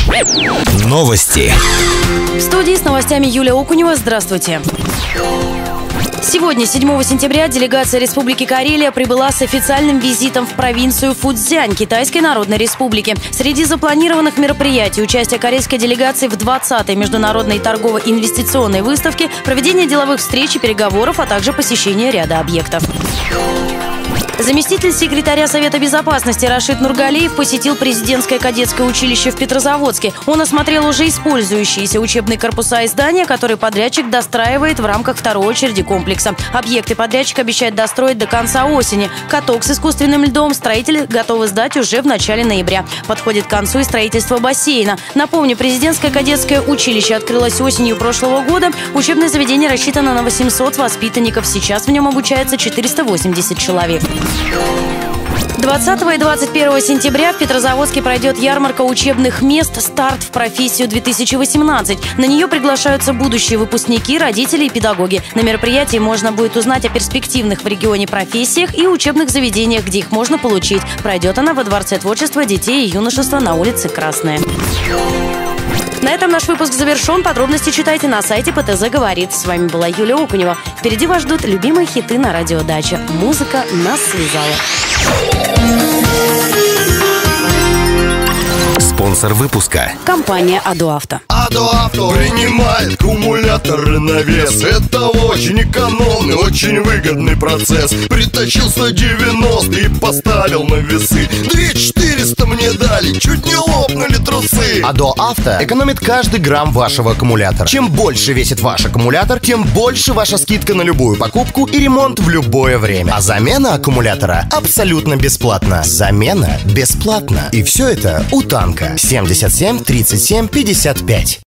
Новости. В студии с новостями Юлия Окунева. Здравствуйте. Сегодня, 7 сентября, делегация Республики Карелия прибыла с официальным визитом в провинцию Фуцзянь Китайской Народной Республики. Среди запланированных мероприятий участие карельской делегации в 20-й международной торгово-инвестиционной выставке, проведение деловых встреч и переговоров, а также посещение ряда объектов. Заместитель секретаря Совета безопасности Рашид Нургалиев посетил президентское кадетское училище в Петрозаводске. Он осмотрел уже использующиеся учебные корпуса и здания, которые подрядчик достраивает в рамках второй очереди комплекса. Объекты подрядчик обещает достроить до конца осени. Каток с искусственным льдом строители готовы сдать уже в начале ноября. Подходит к концу и строительство бассейна. Напомню, президентское кадетское училище открылось осенью прошлого года. Учебное заведение рассчитано на 800 воспитанников. Сейчас в нем обучается 480 человек. 20 и 21 сентября в Петрозаводске пройдет ярмарка учебных мест «Старт в профессию-2018». На нее приглашаются будущие выпускники, родители и педагоги. На мероприятии можно будет узнать о перспективных в регионе профессиях и учебных заведениях, где их можно получить. Пройдет она во Дворце творчества детей и юношества на улице Красная. На этом наш выпуск завершен. Подробности читайте на сайте ПТЗ говорит. С вами была Юлия Окунева. Впереди вас ждут любимые хиты на радио Дача. Музыка нас связала. Спонсор выпуска. Компания «Адоавто». «Адоавто» принимает аккумуляторы на вес. Это очень экономный, очень выгодный процесс. Притащил 190 и поставил на весы. 2400 мне дали, чуть не лопнули трусы. «Адоавто» экономит каждый грамм вашего аккумулятора. Чем больше весит ваш аккумулятор, тем больше ваша скидка на любую покупку и ремонт в любое время. А замена аккумулятора абсолютно бесплатна. Замена бесплатна. И все это у Танка. 77 37 55.